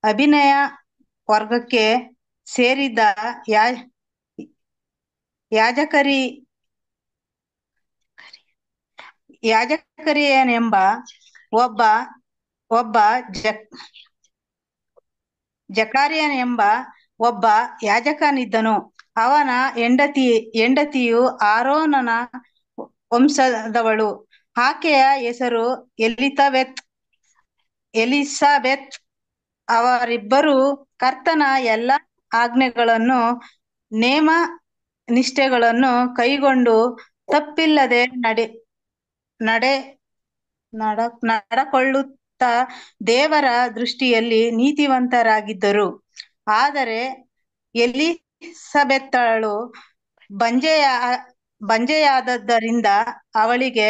ಅಭಿನಯ ವರ್ಗಕ್ಕೆ ಸೇರಿದ ಯಾಜಕರಿ ಯಾಜಕರಿಯನೆಂಬ ಒಬ್ಬ ಒಬ್ಬ ಜಕಾರ್ಯನೆಂಬ ಒಬ್ಬ ಯಾಜಕನಿದ್ದನು. ಅವನ ಹೆಂಡತಿಯು ಆರೋನನ ವಂಶದವಳು. ಆಕೆಯ ಹೆಸರು ಎಲಿಸಬೆತ್. ಅವರಿಬ್ಬರು ಕರ್ತನ ಎಲ್ಲ ಆಜ್ಞೆಗಳನ್ನು ನೇಮ ನಿಷ್ಠೆಗಳನ್ನು ಕೈಗೊಂಡು ತಪ್ಪಿಲ್ಲದೆ ನಡಕೊಳ್ಳುತ್ತಾ ದೇವರ ದೃಷ್ಟಿಯಲ್ಲಿ ನೀತಿವಂತರಾಗಿದ್ದರು. ಆದರೆ ಎಲಿಸಬೆತ್ತಳು ಬಂಜೆಯಾದದ್ದರಿಂದ ಅವಳಿಗೆ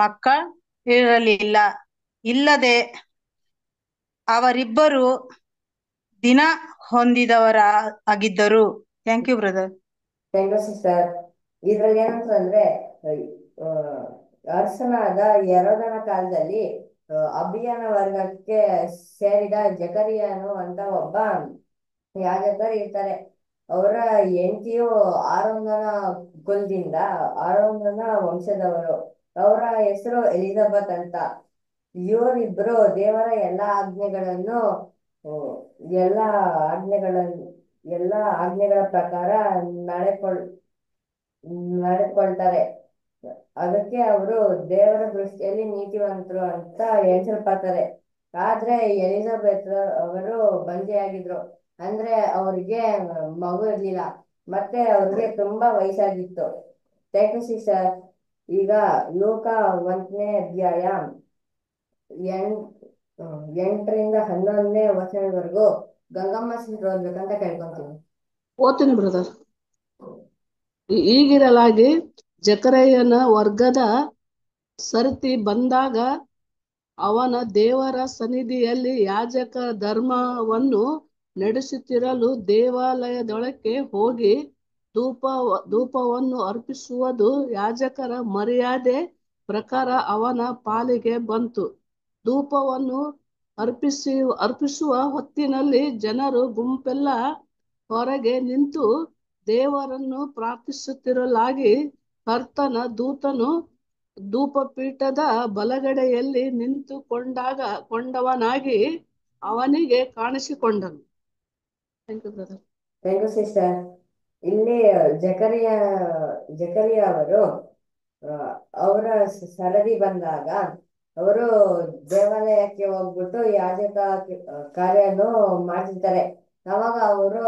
ಇಲ್ಲದೆ ಅವರಿಬ್ಬರು ದಿನ ಹೊಂದಿದವರಾಗಿದ್ದರು. Thank you brother. Thank you sister. ಇದ್ರಲ್ಲಿ ಏನಂತಂದ್ರೆ ಅರಸನಾದ ಯೆಹೂದನ ಕಾಲದಲ್ಲಿ ಅಭಿಯಾನ ವರ್ಗಕ್ಕೆ ಸೇರಿದ ಜಕರಿಯನು ಅಂತ ಒಬ್ಬ ಯಾಜಕರು ಇರ್ತಾರೆ. ಅವರ ಹೆಂಡತಿಯು ಆರೋನನ ವಂಶದವರು. ಅವರ ಹೆಸರು ಎಲಿಜಬೆತ್ ಅಂತ. ಇವರಿಬ್ರು ದೇವರ ಎಲ್ಲಾ ಆಜ್ಞೆಗಳ ಪ್ರಕಾರ ನಡೆದುಕೊಳ್ತಾರೆ. ಅದಕ್ಕೆ ಅವರು ದೇವರ ದೃಷ್ಟಿಯಲ್ಲಿ ನೀತಿವಂತರು ಅಂತ ಎಣಿಸಲ್ಪಡ್ತಾರೆ. ಆದ್ರೆ ಎಲಿಜಬೆತ್ ಅವರು ಬಂಜೆಯಾಗಿದ್ರು. ಅಂದ್ರೆ ಅವ್ರಿಗೆ ಮಗು ಇರ್ಲಿಲ್ಲ, ಮತ್ತೆ ಅವ್ರಿಗೆ ತುಂಬಾ ವಯಸ್ಸಾಗಿತ್ತು. Thank you sister. ಈಗ ಲೂಕ 1ನೇ ಅಧ್ಯಾಯ 8ರಿಂದ 11ನೇ ವಚನದವರೆಗೂ ಗಂಗಮ್ಮ ಸಿಸ್ಟರ್ ಓದ್ಬೇಕಂತ ಕೇಳ್ಕೊಂತೀನಿ. ಓದ್ತೀನಿ ಬ್ರದರ್. ಈಗಿರಲಾಗಿ ಜಕರಯ್ಯನ ವರ್ಗದ ಸರತಿ ಬಂದಾಗ ಅವನ ದೇವರ ಸನ್ನಿಧಿಯಲ್ಲಿ ಯಾಜಕ ಧರ್ಮವನ್ನು ನಡೆಸುತ್ತಿರಲು ದೇವಾಲಯದೊಳಕ್ಕೆ ಹೋಗಿ ಧೂಪವನ್ನು ಅರ್ಪಿಸುವುದು ಯಾಜಕರ ಮರ್ಯಾದೆ ಪ್ರಕಾರ ಅವನ ಪಾಲಿಗೆ ಬಂತು. ಧೂಪವನ್ನು ಅರ್ಪಿಸುವ ಹೊತ್ತಿನಲ್ಲಿ ಜನರು ಗುಂಪೆಲ್ಲ ಹೊರಗೆ ನಿಂತು ದೇವರನ್ನು ಪ್ರಾರ್ಥಿಸುತ್ತಿರಲಾಗಿ ಕರ್ತನ ದೂತನು ಧೂಪಪೀಠದ ಬಲಗಡೆಯಲ್ಲಿ ಕೊಂಡವನಾಗಿ ಅವನಿಗೆ ಕಾಣಿಸಿಕೊಂಡನು. Thank you brother. Thank you sister. ಇಲ್ಲಿ ಜಕರಿಯ ಅವರು ಅವರ ಸರದಿ ಬಂದಾಗ ಅವರು ದೇವಾಲಯಕ್ಕೆ ಹೋಗ್ಬಿಟ್ಟು ಯಾಜಕ ಕಾರ್ಯನು ಮಾಡ್ತಿರ್ತಾರೆ. ಅವಾಗ ಅವರು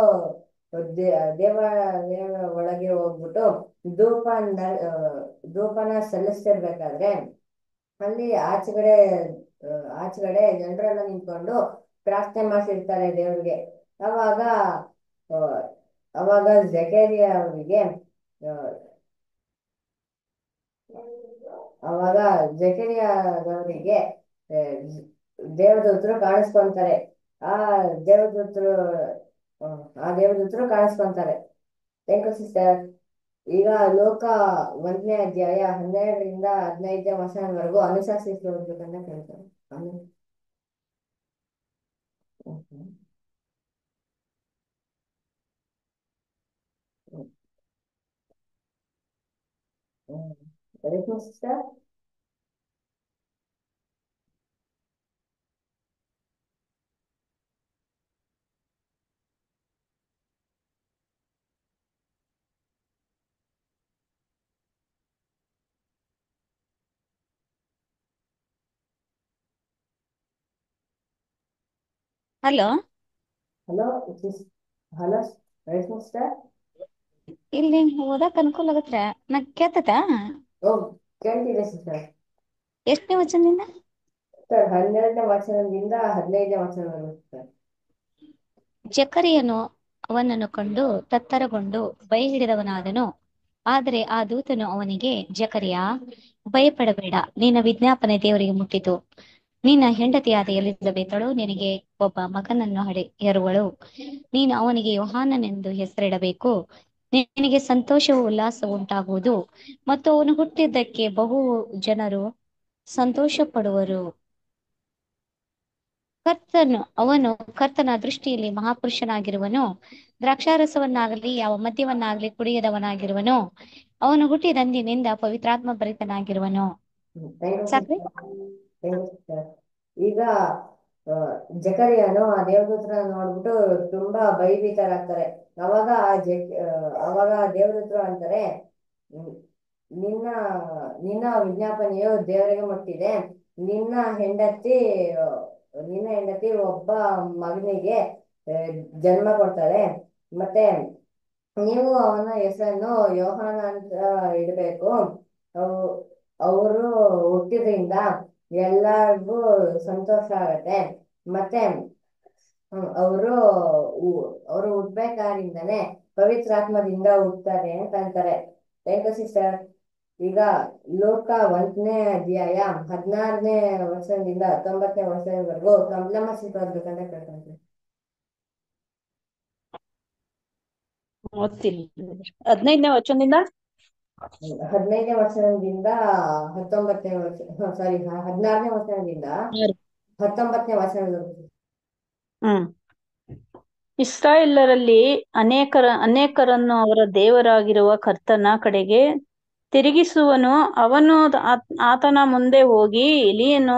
ದೇವಾಲಯ ಒಳಗೆ ಹೋಗ್ಬಿಟ್ಟು ಧೂಪನ ಸಲ್ಲಿಸ್ತಿರ್ಬೇಕಾದ್ರೆ ಅಲ್ಲಿ ಆಚೆಗಡೆ ಜನರೆಲ್ಲ ನಿಂತ್ಕೊಂಡು ಪ್ರಾರ್ಥನೆ ಮಾಡ್ತಿರ್ತಾರೆ ದೇವ್ರಿಗೆ. ಅವಾಗ ಜಕರಿಯ ಅವರಿಗೆ ದೇವದೂತರು ಕಾಣಿಸ್ಕೊಂತಾರೆ. ಆ ದೇವದೂತರು ಕಾಣಿಸ್ಕೊಂತಾರೆ. Thank you sister. ಈಗ ಲೋಕ 1ನೇ ಅಧ್ಯಾಯ 12ರಿಂದ 15ನೇ ವಚನದವರೆಗೂ ಅನುಶಾಸಿಸಿ ಓದ್ಬೇಕಂತ ಕೇಳ್ತಾರೆ. ಸಿಸ್ಟರ್ ಹಲೋ ಸಿಸ್ಟರ್ ಇಲ್ಲಿ ಓದಕ್ ಅನುಕೂಲ ಆಗತ್ರ ನಾ ಕೇಳ್ತತ? ಕೇಳ್ತಿದೆ ಸಿಸ್ಟರ್. ಎಷ್ಟನೇ ವಚನದಿಂದ? 12ನೇ ವಚನದಿಂದ 15ನೇ ವಚನವರೆಗೂ. ಜಕರಿಯನು ಅವನನ್ನು ಕಂಡು ತತ್ತರಗೊಂಡು ಭಯ ಹಿಡಿದವನಾದನು. ಆದರೆ ಆ ದೂತನು ಅವನಿಗೆ, ಜಕರಿಯ, ಭಯಪಡಬೇಡ, ನಿನ್ನ ವಿಜ್ಞಾಪನೆ ದೇವರಿಗೆ ಮುಟ್ಟಿತು. ನಿನ್ನ ಹೆಂಡತಿಯಾದ ಎಲಿಸಬೆತಳು ನಿನಗೆ ಒಬ್ಬ ಮಗನನ್ನು ಹೆರುವಳು. ನೀನು ಅವನಿಗೆ ಯೋಹಾನನೆಂದು ಹೆಸರಿಡಬೇಕು. ನಿನಗೆ ಸಂತೋಷವೂ ಉಲ್ಲಾಸವೂ ಉಂಟಾಗುವುದು, ಮತ್ತು ಅವನು ಹುಟ್ಟಿದ್ದಕ್ಕೆ ಬಹು ಜನರು ಸಂತೋಷ ಪಡುವರು. ಅವನು ಕರ್ತನ ದೃಷ್ಟಿಯಲ್ಲಿ ಮಹಾಪುರುಷನಾಗಿರುವನು. ದ್ರಾಕ್ಷಾರಸವನ್ನಾಗಲಿ ಯಾವ ಮದ್ಯವನ್ನಾಗಲಿ ಕುಡಿಯದವನಾಗಿರುವನು. ಅವನು ಹುಟ್ಟಿದಂದಿನಿಂದ ಪವಿತ್ರಾತ್ಮ ಭರಿತನಾಗಿರುವನು. ಸಾಕ್ರಿ? ಈಗ ಜಕರಿಯನು ಆ ದೇವದೂತರ ನೋಡ್ಬಿಟ್ಟು ತುಂಬಾ ಭಯಭೀತರಾಗ್ತಾರೆ. ಅವಾಗ ಅವಾಗ ದೇವದೂತರು ಅಂತಾರೆ, ನಿನ್ನ ನಿನ್ನ ವಿಜ್ಞಾಪನೆಯು ದೇವರಿಗೆ ಮುಟ್ಟಿದೆ. ನಿನ್ನ ಹೆಂಡತಿ ಒಬ್ಬ ಮಗನಿಗೆ ಜನ್ಮ ಕೊಡ್ತಾಳೆ. ಮತ್ತೆ ನೀವು ಅವನ ಹೆಸರನ್ನು ಯೋಹಾನ ಅಂತ ಇಡಬೇಕು. ಅವರು ಹುಟ್ಟಿದ್ರಿಂದ ಎಲ್ಲರಿಗೂ ಸಂತೋಷ ಆಗತ್ತೆ. ಮತ್ತೆ ಅವರು ಹುಟ್ಬೇಕಾದ್ರಿಂದಾನೆ ಪವಿತ್ರಾತ್ಮದಿಂದ ಹುಟ್ತಾರೆ ಅಂತ ಅಂತಾರೆ. Thank you sister. ಈಗ ಲೋಕ 1ನೇ ಅಧ್ಯಾಯ 16ನೇ ವರ್ಷದಿಂದ 19ನೇ ವರ್ಷದವರೆಗೂ ಕಂಪ್ಲಮ್ಮ ಸಿಕ್ಕೋದ್ಬೇಕಂತ ಕೇಳ್ಕೊಂತೀನಿ. ಓದ್ತೀನಿ. 15ನೇ ವಚನದಿಂದ 15ನೇ ವರ್ಷದಿಂದ 19ನೇ ವರ್ಷ, ಸಾರಿ 16ನೇ ವರ್ಷದಿಂದ 19ನೇ ವರ್ಷದವರೆಗೂ. ಇಸ್ರಾಯೇಲರಲ್ಲಿ ಅನೇಕರನ್ನು ಅವರ ದೇವರಾಗಿರುವ ಕರ್ತನ ಕಡೆಗೆ ತಿರುಗಿಸುವನು. ಅವನು ಆತನ ಮುಂದೆ ಹೋಗಿ ಎಲೀಯನು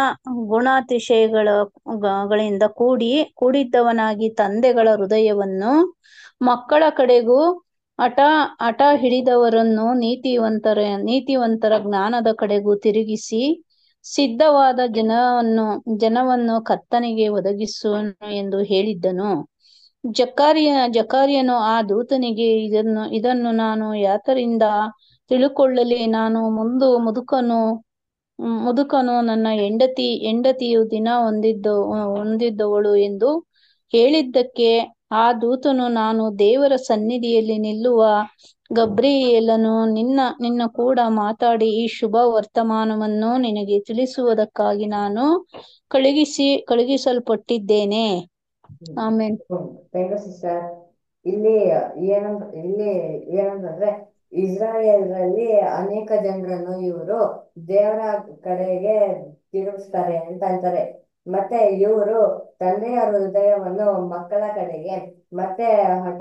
ಗುಣಾತಿಶಯಗಳಿಂದ ಕೂಡಿದ್ದವನಾಗಿ ತಂದೆಗಳ ಹೃದಯವನ್ನು ಮಕ್ಕಳ ಕಡೆಗೂ ಹಠ ಹಿಡಿದವರನ್ನು ನೀತಿವಂತರ ಜ್ಞಾನದ ಕಡೆಗೂ ತಿರುಗಿಸಿ ಸಿದ್ಧವಾದ ಜನವನ್ನು ಕರ್ತನಿಗೆ ಒದಗಿಸುವನು ಎಂದು ಹೇಳಿದ್ದನು. ಜಕಾರ್ಯನು ಆ ದೂತನಿಗೆ, ಇದನ್ನು ನಾನು ಯಾತರಿಂದ ತಿಳುಕೊಳ್ಳಲಿ? ನಾನು ಮುದುಕನು, ನನ್ನ ಹೆಂಡತಿಯು ದಿನ ಹೊಂದಿದ್ದವಳು ಎಂದು ಹೇಳಿದ್ದಕ್ಕೆ ಆ ದೂತನು, ನಾನು ದೇವರ ಸನ್ನಿಧಿಯಲ್ಲಿ ನಿಲ್ಲುವ ಗಬ್ರಿಯೇಲನು ನಿನ್ನ ಕೂಡ ಮಾತಾಡಿ ಈ ಶುಭ ವರ್ತಮಾನವನ್ನು ನಿನಗೆ ತಿಳಿಸುವುದಕ್ಕಾಗಿ ನಾನು ಕಳುಹಿಸಲ್ಪಟ್ಟಿದ್ದೇನೆ. ಆಮೇಲೆ ಸಿಸ್ಟರ್, ಇಲ್ಲಿ ಏನಂತಂದ್ರೆ ಇಸ್ರಾಯೇಲ್ರಲ್ಲಿ ಅನೇಕ ಜನರನ್ನು ಇವರು ದೇವರ ಕಡೆಗೆ ತಿರುಗಿಸ್ತಾರೆ ಅಂತ ಅಂತಾರೆ. ಮತ್ತೆ ಇವರು ತಂದೆಯ ಹೃದಯವನ್ನು ಮಕ್ಕಳ ಕಡೆಗೆ, ಮತ್ತೆ ಹಠ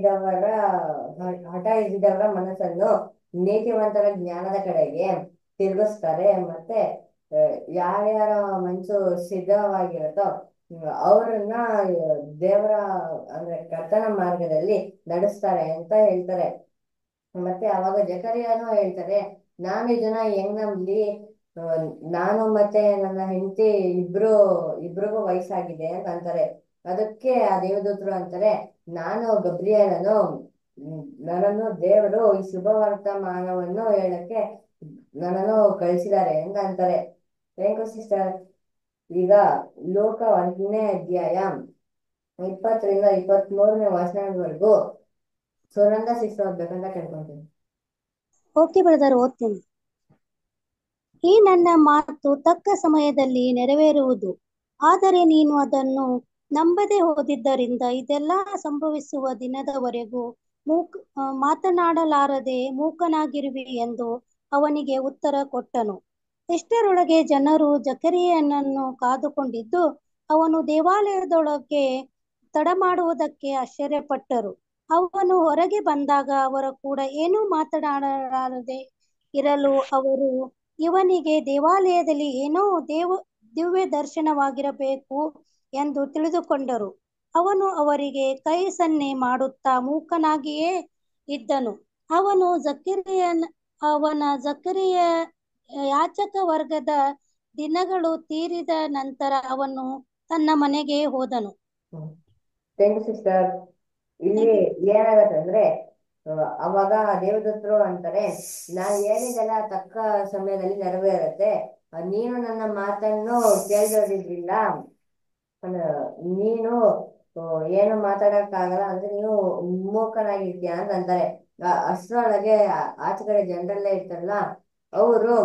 ಹಿಡಿದವರ ಮನಸ್ಸನ್ನು ನೀತಿವಂತರ ಜ್ಞಾನದ ಕಡೆಗೆ ತಿರುಗಿಸ್ತಾರೆ. ಮತ್ತೆ ಯಾರ್ಯಾರ ಮನಸ್ಸು ಸಿದ್ಧವಾಗಿರುತ್ತೋ ಅವರನ್ನ ದೇವರ ಅಂದ್ರೆ ಕರ್ತನ ಮಾರ್ಗದಲ್ಲಿ ನಡೆಸ್ತಾರೆ ಅಂತ ಹೇಳ್ತಾರೆ. ಮತ್ತೆ ಅವಾಗ ಜಕರಿಯನು ಹೇಳ್ತಾರೆ, ನಾನು ಇದನ್ನ ಹೆಂಗ್ ನಂಬ್ಲಿ? ನಾನು ಮತ್ತೆ ನನ್ನ ಹೆಂಡತಿ ಇಬ್ರಿಗೂ ವಯಸ್ಸಾಗಿದೆ ಅಂತ ಅಂತಾರೆ. ಅದಕ್ಕೆ ಆ ದೇವದೂತರು ಅಂತಾರೆ, ನಾನು ಗಬ್ರಿಯೇಲನು, ನನ್ನನ್ನು ದೇವರು ಈ ಶುಭ ವರ್ತಮಾನವನ್ನು ಹೇಳಕ್ಕೆ ನನ್ನನ್ನು ಕಳಿಸಿದ್ದಾರೆ ಅಂತ ಅಂತಾರೆ. Thank you sister. ಈಗ ಲೋಕ 1ನೇ ಅಧ್ಯಾಯ 20ರಿಂದ 23ನೇ ವಚನದವರೆಗೂ ಸುನಂದ ಸಿಸ್ಟರ್ ಓದ್ಬೇಕಂತ ಕೇಳ್ಕೊಂತೀನಿ. ಓಕೆ ಬ್ರದರ್, ಓದ್ತೀನಿ. ಈ ನನ್ನ ಮಾತು ತಕ್ಕ ಸಮಯದಲ್ಲಿ ನೆರವೇರುವುದು, ಆದರೆ ನೀನು ಅದನ್ನು ನಂಬದೆ ಹೋದಿದ್ದರಿಂದ ಇದೆಲ್ಲ ಸಂಭವಿಸುವ ದಿನದವರೆಗೂ ಮಾತನಾಡಲಾರದೆ ಮೂಕನಾಗಿರುವಿ ಎಂದು ಅವನಿಗೆ ಉತ್ತರ ಕೊಟ್ಟನು. ಇಷ್ಟರೊಳಗೆ ಜನರು ಜಕರಿಯನನ್ನು ಕಾದುಕೊಂಡಿದ್ದು ಅವನು ದೇವಾಲಯದೊಳಗೆ ತಡಮಾಡುವುದಕ್ಕೆ ಆಶ್ಚರ್ಯಪಟ್ಟರು. ಅವನು ಹೊರಗೆ ಬಂದಾಗ ಅವರ ಕೂಡ ಏನೂ ಮಾತನಾಡಲಾರದೆ ಇರಲು ಅವರು ಇವನಿಗೆ ದೇವಾಲಯದಲ್ಲಿ ಏನೋ ದಿವ್ಯ ದರ್ಶನವಾಗಿರಬೇಕು ಎಂದು ತಿಳಿದುಕೊಂಡರು. ಅವನು ಅವರಿಗೆ ಕೈ ಸನ್ನೆ ಮಾಡುತ್ತಾ ಮೂಕನಾಗಿಯೇ ಇದ್ದನು. ಜಕರಿಯ ಯಾಜಕ ವರ್ಗದ ದಿನಗಳು ತೀರಿದ ನಂತರ ಅವನು ತನ್ನ ಮನೆಗೆ ಹೋದನು. Thank you sister. ಇಲ್ಲಿ ಏನಾಗತ್ತಂದ್ರೆ ಅವಾಗ ದೇವದೂತರು ಅಂತಾರೆ, ನಾನು ಹೇಳಿದೆಲ್ಲ ತಕ್ಕ ಸಮಯದಲ್ಲಿ ನೆರವೇರುತ್ತೆ. ನೀನು ನನ್ನ ಮಾತನ್ನು ಕೇಳಿದ್ರಿಂದ ನೀನು ಏನು ಮಾತಾಡಕ್ಕಾಗಲ್ಲ ಅಂದ್ರೆ ನೀನು ಮೂಕನಾಗಿರ್ತೀಯ ಅಂತ ಅಂತಾರೆ. ಅಷ್ಟರೊಳಗೆ ಆಚೆ ಕಡೆ ಜನರಲ್ಲೇ ಇರ್ತಾರಲ್ಲ ಅವರು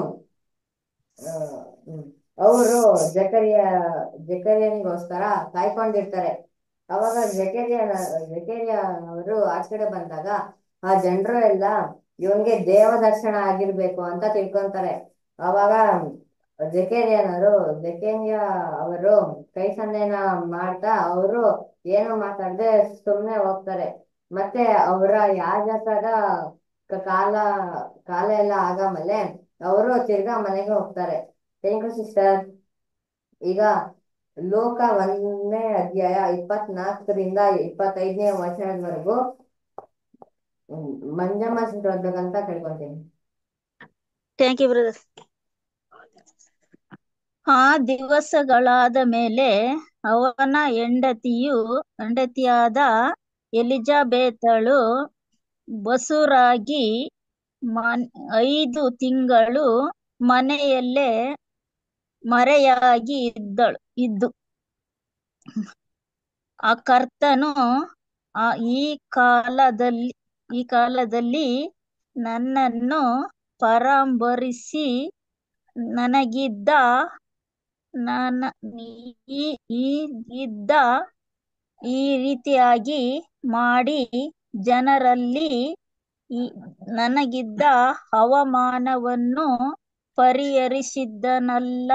ಜಕರಿಯನಿಗೋಸ್ಕರ ಕಾಯ್ಕೊಂಡಿರ್ತಾರೆ. ಅವಾಗ ಜಕರಿಯ ಅವರು ಆಚೆ ಕಡೆ ಬಂದಾಗ ಆ ಜನರು ಎಲ್ಲ ಇವನ್ಗೆ ದೇವ ದರ್ಶನ ಆಗಿರ್ಬೇಕು ಅಂತ ತಿಳ್ಕೊಂತಾರೆ. ಅವಾಗ ಜೆಕೇರಿಯನರು ಜೆಕೇರಿಯ ಅವರು ಕೈ ಸನ್ನೆನ ಮಾಡ್ತಾ ಅವರು ಏನು ಮಾತಾಡದೆ ಸುಮ್ನೆ ಹೋಗ್ತಾರೆ. ಮತ್ತೆ ಅವರ ಯಾಜಕರ ಕಾಲ ಕಾಲ ಎಲ್ಲ ಆಗಮಲೆ ಅವರು ತಿರ್ಗಾ ಮನೆಗೆ ಹೋಗ್ತಾರೆ. Thank you sister. ಈಗ ಲೋಕ 1ನೇ ಅಧ್ಯಾಯ 24ರಿಂದ 25ನೇ ವಚನದವರೆಗೂ ಮಂಜಮ್ಮ ಸಿಸ್ಟರ್ ಓದ್ಬೇಕಂತ ಕೇಳ್ಕೊಂತೀನಿ. Thank you brother. ಆ ದಿವಸಗಳಾದ ಮೇಲೆ ಅವನ ಹೆಂಡತಿಯಾದ ಎಲಿಜಬೆತಳು ಬಸುರಾಗಿ 5 ತಿಂಗಳು ಮನೆಯಲ್ಲೇ ಮರೆಯಾಗಿ ಇದ್ದು ಆ ಕರ್ತನು ಈ ಕಾಲದಲ್ಲಿ ನನ್ನನ್ನು ಪರಾಂಬರಿಸಿ ನನಗಿದ್ದ ಈ ರೀತಿಯಾಗಿ ಮಾಡಿ ಜನರಲ್ಲಿ ನನಗಿದ್ದ ಅವಮಾನವನ್ನು ಪರಿಹರಿಸಿದ್ದನಲ್ಲಿ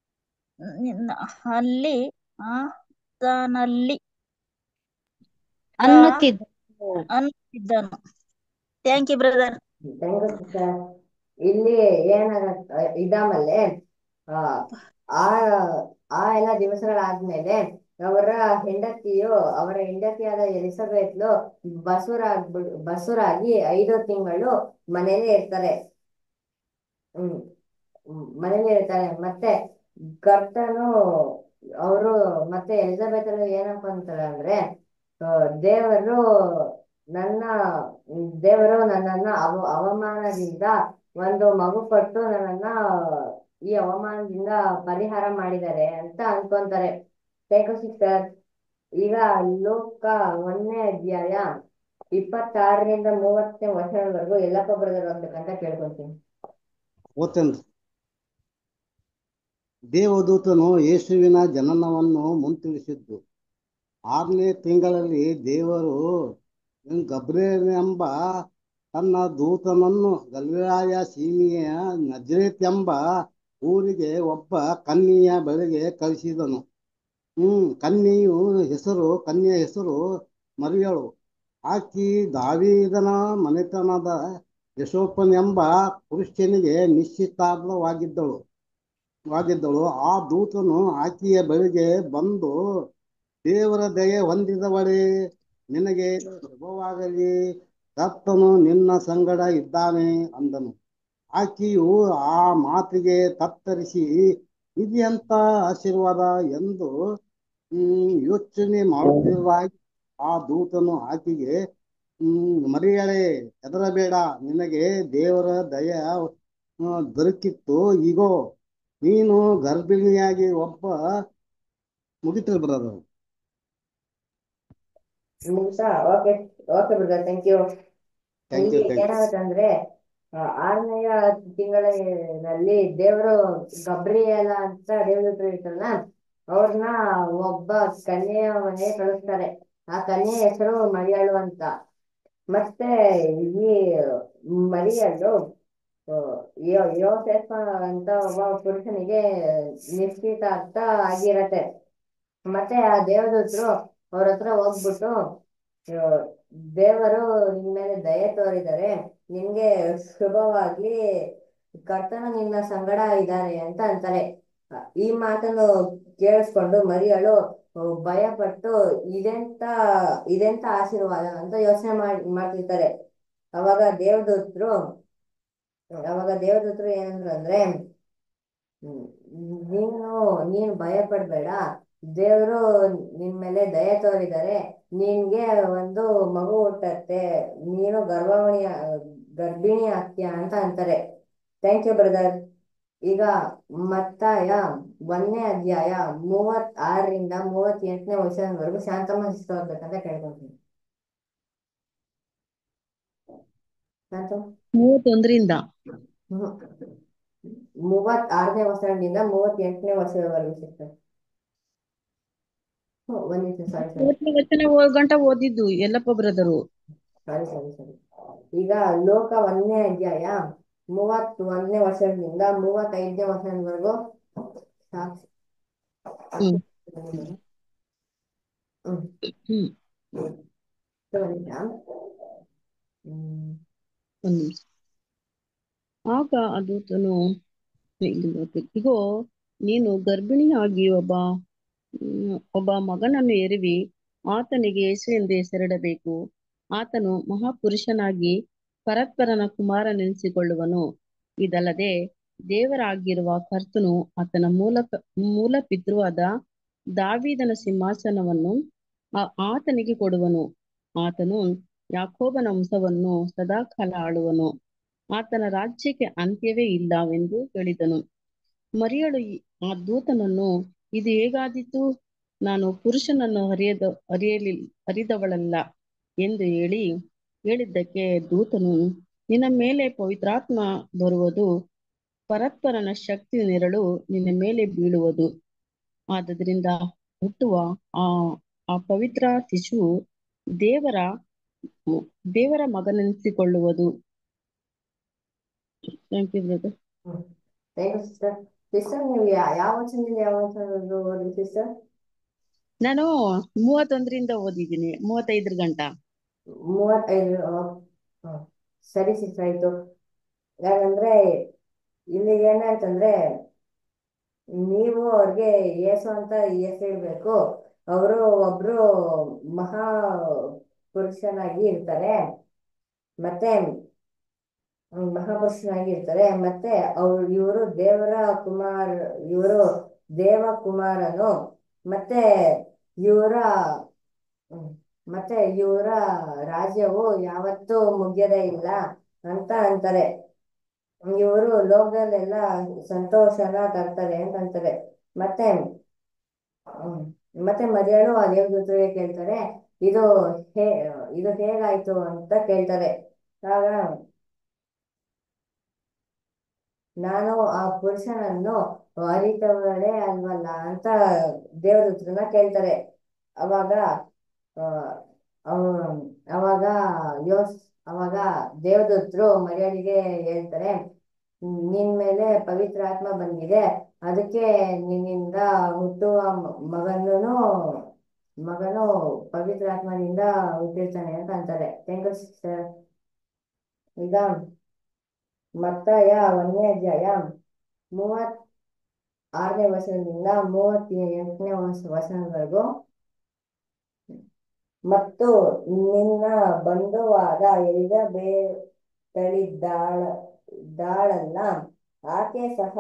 ಅನ್ನುತ್ತಿದ್ದನು. Thank you brother. Thank you sister. ಇಲ್ಲಿ ಇದಾಮಲ್ಲೇ ಆ ಎಲ್ಲ ದಿವಸಗಳಾದ್ಮೇಲೆ ಅವರ ಹೆಂಡತಿಯಾದ ಎಲಿಸಬೆತ್ಲು ಬಸುರಾಗಿ 5 ತಿಂಗಳು ಮನೇಲಿ ಇರ್ತಾರೆ. ಮನೇಲಿ ಇರ್ತಾರೆ. ಮತ್ತೆ ಕರ್ತನು ಅವರು ಮತ್ತೆ ಎಲಿಜಬೆತ್ ಏನಪ್ಪ ಅಂತಾರೆ ಅಂದ್ರೆ ದೇವರು ನನ್ನನ್ನ ಅವಮಾನದಿಂದ ಒಂದು ಮಗು ಕೊಟ್ಟು ನನ್ನನ್ನ ಈ ಅವಮಾನದಿಂದ ಪರಿಹಾರ ಮಾಡಿದ್ದಾರೆ ಅಂತ ಅನ್ಕೊಂತಾರೆ. Thank you sister. ಈಗ ಲೋಕ 1ನೇ ಅಧ್ಯಾಯ 26ರಿಂದ 30ನೇ ವಚನದವರೆಗೂ ಎಲ್ಲಪ್ಪ ಬ್ರದರ್ ಓದ್ಬೇಕಂತ ಕೇಳ್ಕೊಂತೀನಿ. ಓದ್ತೇನ್ರಿ. ದೇವದೂತನು ಯೇಸುವಿನ ಜನನವನ್ನು ಮುಂತಿಳಿಸಿದ್ದು 6ನೇ ತಿಂಗಳಲ್ಲಿ ದೇವರು ಗಬ್ರಿಯೇಲನೆಂಬ ತನ್ನ ದೂತನನ್ನು ಗಲಿಲಾಯ ಸೀಮೆಯ ನಜರೇತ್ ಎಂಬ ಊರಿಗೆ ಒಬ್ಬ ಕನ್ಯೆಯ ಬಳಿಗೆ ಕಳಿಸಿದನು. ಕನ್ಯೆಯ ಹೆಸರು ಮರಿಯಳು. ಆಕಿ ದಾವೀದನ ಮನೆತನದ ಯೋಸೇಫನೆಂಬ ಪುರುಷನಿಗೆ ನಿಶ್ಚಿತಾರ್ಥವಾಗಿದ್ದಳು. ಆ ದೂತನು ಆಕೆಯ ಬಳಿಗೆ ಬಂದು, ದೇವರ ದಯೆ ಹೊಂದಿದವಳೇ, ನಿನಗೆ ಶುಭವಾಗಲಿ, ಕರ್ತನು ನಿನ್ನ ಸಂಗಡ ಇದ್ದಾನೆ ಅಂದನು. ಆಕೆಯು ಆ ಮಾತಿಗೆ ತತ್ತರಿಸಿ ಇದೆಂತ ಆಶೀರ್ವಾದ ಎಂದು ಯೋಚನೆ ಮಾಡುತ್ತಿರುವಾಗ ಆ ದೂತನು ಆಕೆಗೆ, ಮರಿಯಳೇ, ಹೆದರಬೇಡ, ನಿನಗೆ ದೇವರ ದಯೆ ದೊರಕಿತ್ತು. ಈಗೋ ನೀನು ಗರ್ಭಿಣಿಯಾಗಿ ಒಬ್ಬ ಮುಗಿತಲ್ ಬರೋದು. Okay brother, thank you. ಇಲ್ಲಿ ಏನಾಗುತ್ತಂದ್ರೆ 6ನೇ ತಿಂಗಳಲ್ಲಿ ದೇವರು ಗಬ್ರಿಯೇಲ ಅಂತ ದೇವದೂತರು ಇರ್ತಾರಲ್ಲ, ಅವ್ರನ್ನ ಒಬ್ಬ ಕನ್ಯೆಯ ಮನೆ ಕಳಿಸ್ತಾರೆ. ಆ ಕನ್ಯೆಯ ಹೆಸರು ಮರಿಯಳು ಅಂತ. ಮತ್ತೆ ಈ ಮರಿಯಳು ಯೋಸೇಫ ಅಂತ ಒಬ್ಬ ಪುರುಷನಿಗೆ ನಿಶ್ಚಿತಾರ್ಥ ಆಗಿರತ್ತೆ. ಮತ್ತೆ ಆ ದೇವದೂತರು ಅವ್ರ ಹತ್ರ ಹೋಗ್ಬಿಟ್ಟು, ದೇವರು ನಿನ್ ಮೇಲೆ ದಯೆ ತೋರಿದರೆ, ನಿನ್ಗೆ ಶುಭವಾಗಿ, ಕರ್ತನು ನಿನ್ನ ಸಂಗಡ ಇದ್ದಾರೆ ಅಂತ ಅಂತಾರೆ. ಈ ಮಾತನ್ನು ಕೇಳಿಸ್ಕೊಂಡು ಮರಿಯಳು ಭಯಪಟ್ಟು ಇದೆಂತ ಆಶೀರ್ವಾದ ಅಂತ ಯೋಚನೆ ಮಾಡ್ತಿರ್ತಾರೆ. ಅವಾಗ ದೇವದೂತರು ಏನಂದ್ರು ಅಂದ್ರೆ, ನೀನು ಭಯ ಪಡ್ಬೇಡ, ದೇವರು ನಿನ್ ಮೇಲೆ ದಯೆ ತೋರಿದರೆ, ನಿನ್ಗೆ ಒಂದು ಮಗು ಹುಟ್ಟತ್ತೆ, ನೀನು ಗರ್ಭಿಣಿ ಆಗ್ತೀಯ ಅಂತ ಅಂತಾರೆ. Thank you brother. ಈಗ ಮತ್ತಾಯ 1ನೇ ಅಧ್ಯಾಯ 36ರಿಂದ 38ನೇ ವಚನದವರೆಗೂ ಶಾಂತಮ್ಮ ಸಿಸ್ಟರ್ ಓದ್ಬೇಕಂತ ಕೇಳ್ಕೊಂತೀನಿ. 31ರಿಂದ 36ನೇ ವಚನದಿಂದ 38ನೇ ವಚನದವರೆಗೂ ಸಿಸ್ಟರ್. ಗಂಟ ಓದಿದ್ದು ಎಲ್ಲಪ್ಪ ಬ್ರದರು. ಸರಿ. ಈಗ ಲೋಕ 1ನೇ ಅಧ್ಯಾಯ 31ನೇ ವರ್ಷದಿಂದ 35ನೇ ವರ್ಷದವರೆಗೂ ಸಾಕ್ಷಿ ಹ್ಮ್ ಹ್ಮ್ ಹ್ಮ್ ಹ್ಮ್ ಒಂದ್ ನಿಮಿಷ. ಆಗ ಆ ದೂತನು ಇಗೋ, ನೀನು ಗರ್ಭಿಣಿಯಾಗಿ ಒಬ್ಬ ಮಗನನ್ನು ಹೆರುವಿ, ಆತನಿಗೆ ಯೇಸು ಎಂದು ಹೆಸರಿಡಬೇಕು. ಆತನು ಮಹಾಪುರುಷನಾಗಿ ಪರಾತ್ಪರನ ಕುಮಾರನೆನಿಸಿಕೊಳ್ಳುವನು. ಇದಲ್ಲದೆ ದೇವರಾಗಿರುವ ಕರ್ತನು ಆತನ ಮೂಲ ಪಿತೃವಾದ ದಾವೀದನ ಸಿಂಹಾಸನವನ್ನು ಆತನಿಗೆ ಕೊಡುವನು. ಆತನು ಯಾಕೋಬನ ವಂಶವನ್ನು ಸದಾಕಾಲ ಆಳುವನು. ಆತನ ರಾಜ್ಯಕ್ಕೆ ಅಂತ್ಯವೇ ಇಲ್ಲವೆಂದು ಹೇಳಿದನು. ಮರಿಯಳು ಆ ದೂತನನ್ನು, ಇದು ಹೇಗಾದೀತು? ನಾನು ಪುರುಷನನ್ನು ಅರಿದವಳಲ್ಲ ಎಂದು ಹೇಳಿದ್ದಕ್ಕೆ ದೂತನು, ನಿನ್ನ ಮೇಲೆ ಪವಿತ್ರಾತ್ಮ ಬರುವುದು, ಪರಾತ್ಪರನ ಶಕ್ತಿಯ ನೆರಳು ನಿನ್ನ ಮೇಲೆ ಬೀಳುವುದು. ಆದದರಿಂದ ಹುಟ್ಟುವ ಆ ಪವಿತ್ರ ಶಿಶುವು ದೇವರ ಮಗನೆನಿಸಿಕೊಳ್ಳುವುದು. Thank you brother. Thank you sister. Sister, ನೀವು ಯಾವ ವಚನದಿಂದ ಯಾವ ವಚನ ಓದಿ ಸಿಸ್ಟರ್? ನಾನು 31ರಿಂದ ಓದಿದ್ದೀನಿ, 35 ಗಂಟ. 35. ಸರಿ ಸಿಸ್ಟರ್, ಆಯ್ತು. ಯಾಕಂದ್ರೆ ಇಲ್ಲಿ ಏನಾಯ್ತಂದ್ರೆ, ನೀವು ಅವ್ರಿಗೆ ಯೇಸು ಅಂತ ಹೆಸರಿಡ್ಬೇಕು. ಅವರು ಒಬ್ರು ಮಹಾ ಪುರುಷನಾಗಿ ಇರ್ತಾರೆ, ಮತ್ತೆ ಮತ್ತೆ ಇವರು ದೇವ ಕುಮಾರನು, ಮತ್ತೆ ಇವರ ರಾಜ್ಯವು ಯಾವತ್ತೂ ಮುಗಿಯದೇ ಇಲ್ಲ ಅಂತ ಅಂತಾರೆ. ಇವರು ಲೋಕದಲ್ಲೆಲ್ಲ ಸಂತೋಷನ ತರ್ತಾರೆ ಅಂತ ಅಂತಾರೆ. ಮತ್ತೆ ಮರಿಯಳು ಆ ದೇವದೂತರಿಗೆ ಕೇಳ್ತಾರೆ, ಇದು ಹೇಗಾಯ್ತು ಅಂತ ಕೇಳ್ತಾರೆ. ಆಗ ನಾನು ಆ ಪುರುಷನನ್ನು ಅರಿತವಳೇ ಅಲ್ವಲ್ಲ ಅಂತ ದೇವದೂತರನ್ನ ಕೇಳ್ತಾರೆ. ಅವಾಗ ಅವಾಗ ಅವಾಗ ದೇವದೂತರು ಮರಿಯಳಿಗೆ ಹೇಳ್ತಾರೆ, ನಿನ್ ಮೇಲೆ ಪವಿತ್ರ ಆತ್ಮ ಬಂದಿದೆ, ಅದಕ್ಕೆ ನಿನ್ನಿಂದ ಹುಟ್ಟುವ ಮಗನು ಪವಿತ್ರ ಆತ್ಮದಿಂದ ಹುಟ್ಟಿರ್ತಾನೆ ಅಂತ ಅಂತಾರೆ. Thank you sister. ಈಗ ಮತ್ತಾಯ 1ನೇ ಅಧ್ಯಾಯ 36ನೇ ವಚನದಿಂದ 38ನೇ ವಚನದವರೆಗೂ. ಮತ್ತು ನಿನ್ನ ಬಂಧುವಾದ ಎಲಿಜಬೇತಳಿದ್ದಾಳಲ್ಲ, ಆಕೆ ಸಹ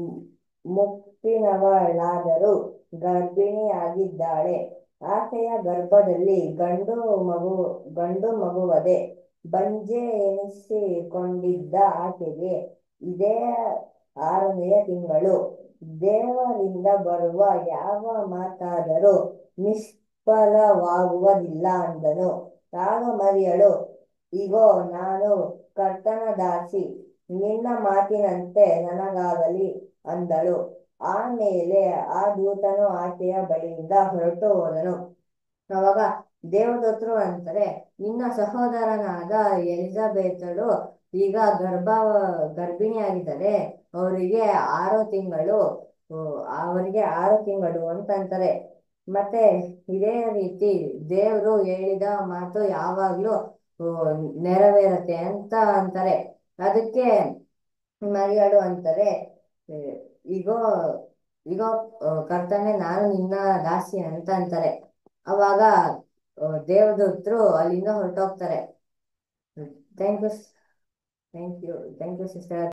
ಮುಪ್ಪಿನವಳಾದರೂ ಗರ್ಭಿಣಿಯಾಗಿದ್ದಾಳೆ. ಆಕೆಯ ಗರ್ಭದಲ್ಲಿ ಗಂಡು ಮಗುವದೆ. ಬಂಜೆ ಎನಿಸಿಕೊಂಡಿದ್ದ ಆಕೆಗೆ ಇದೇ 6ನೆಯ ತಿಂಗಳು. ದೇವರಿಂದ ಬರುವ ಯಾವ ಮಾತಾದರೂ ನಿಷ್ಫಲವಾಗುವುದಿಲ್ಲ ಅಂದನು. ಆಗ ಮರಿಯಳು, ಇಗೋ, ನಾನು ಕರ್ತನ ದಾಸಿ, ನಿನ್ನ ಮಾತಿನಂತೆ ನನಗಾಗಲಿ ಅಂದಳು. ಆಮೇಲೆ ಆ ದೂತನು ಆಕೆಯ ಬಳಿಯಿಂದ ಹೊರಟು ಹೋದನು. ಅವಾಗ ದೇವದೂತರು ಅಂತಾರೆ, ನಿನ್ನ ಸಹೋದರನಾದ ಎಲಿಜಬೇತಳು ಈಗ ಗರ್ಭಿಣಿಯಾಗಿದ್ದಾರೆ, ಅವರಿಗೆ 6 ತಿಂಗಳು ಅಂತ ಅಂತಾರೆ. ಮತ್ತೆ ಇದೇ ರೀತಿ ದೇವರು ಹೇಳಿದ ಮಾತು ಯಾವಾಗ್ಲೂ ನೆರವೇರತ್ತೆ ಅಂತ ಅಂತಾರೆ. ಅದಕ್ಕೆ ಮರಿಯಳು ಅಂತಾರೆ, ಈಗೋ ಕರ್ತನೆ, ನಾನು ನಿನ್ನ ದಾಸಿ ಅಂತ ಅಂತಾರೆ. ಅವಾಗ ದೇವದೂತರು ಅಲ್ಲಿಂದ ಹೊರಟೋಗ್ತಾರೆ. Thank you sister.